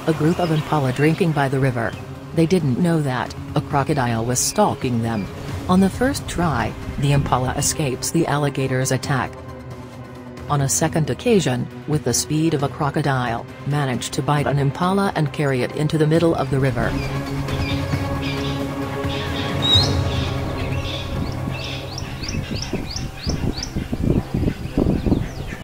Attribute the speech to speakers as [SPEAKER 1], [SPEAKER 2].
[SPEAKER 1] a group of Impala drinking by the river. They didn't know that a crocodile was stalking them. On the first try, the Impala escapes the alligator's attack. On a second occasion, with the speed of a crocodile, managed to bite an Impala and carry it into the middle of the river.